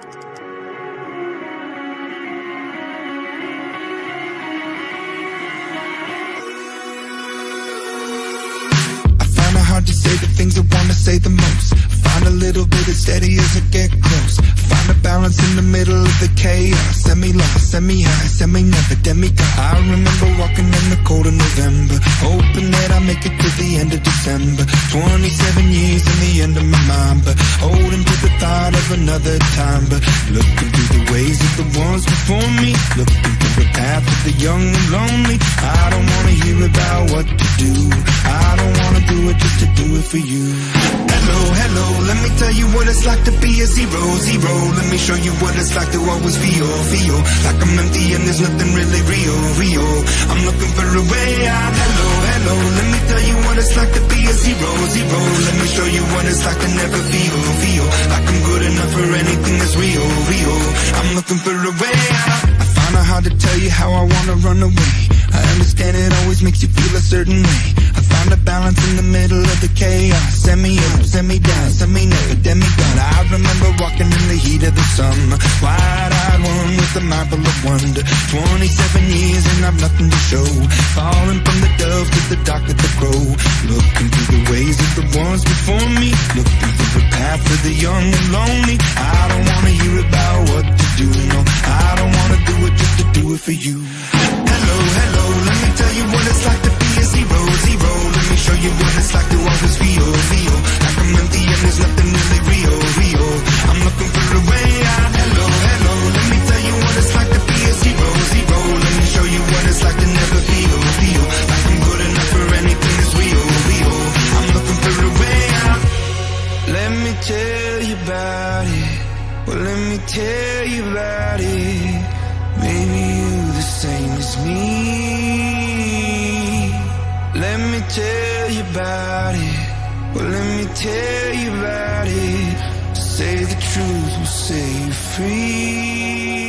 Hard to say the things I wanna say the most. Find a little bit of steady as I get close. Find a balance in the middle of the chaos. Semi-lost, semi-high, semi-never, demigod. I remember walking in the cold of November, hoping that I make it to the end of December. 27 years in the end of my mind, but holding to the thought of another time. But looking through the ways of the ones before me, looking through the path of the young and lonely. I don't wanna hear about what to do. I don't wanna do it just to do it for you. Hello, hello, let me tell you what it's like to be a zero, zero. Let me show you what it's like to always feel like I'm empty and there's nothing really real. I'm looking for a way out. Hello, hello, let me tell you what it's like to be a zero, zero. Let me show you what it's like to never feel like I'm good enough for anything that's real. I'm looking for a way out. I find it hard to tell you how I wanna run away. I understand it always makes you feel a certain way. I find a balance in the middle of the chaos. Semi-up, semi-down, semi-never, demigod. I remember walking in the heat of the summer, wide-eyed one with a marble of wonder. 27 years and I've nothing to show. Falling from the dove to the dark of the crow. Looking through the ways of the ones before me, looking through the path of the young and lonely. I don't wanna hear about what to do, no. I don't wanna do it just to do it for you. Hello, hello, let me tell you what it's like to be a zero, zero. Let me show you what it's like to always feel like I'm empty and there's nothing really real. I'm looking for a way out. Hello, hello, let me tell you what it's like to be a zero, zero. Let me show you what it's like to never feel like I'm good enough for anything that's real. I'm looking for a way out. Let me tell you about it. Well, let me tell you about it. Maybe you the same as me. Let me tell you about it. Well, let me tell you about it. Say the truth will set you free.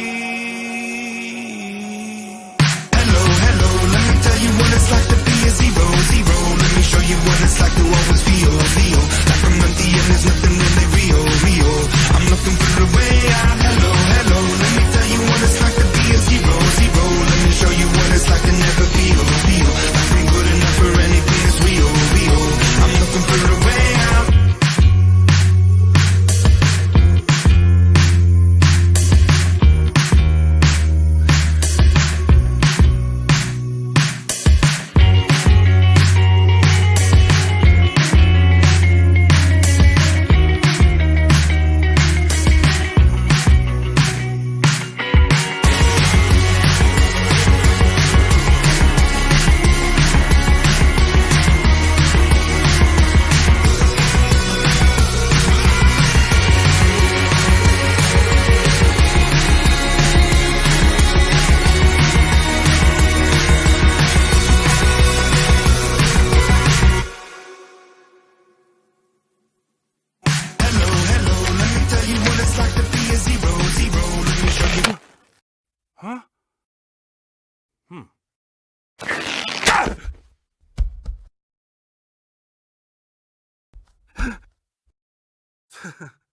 Hello, hello, let me tell you what it's like to be a zero, zero. Let me show you what it's like to always feel like I'm empty and there's nothing really real. I'm looking for a way out. Hello, hello, let me tell you what it's like to be a zero, zero. Let me show you what it's like to never feel like I'm good enough for anything that's real. I'm looking for a way out. Huh?